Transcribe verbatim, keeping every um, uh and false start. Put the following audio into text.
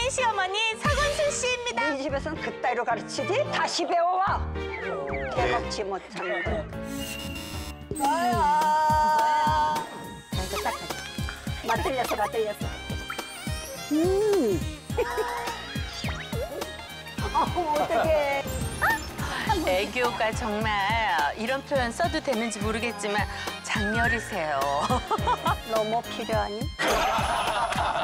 언니, 시어머니 서건순 씨입니다. 이 집에서는 그따위로 가르치지? 다시 배워와. 대먹지 못하는 거. 아야. 자, 이거 딱. 맛들렸어, 맛들렸어. 음. 어, 어떡해. 애교가 정말 이런 표현 써도 되는지 모르겠지만 장렬이세요. 너무 필요하니?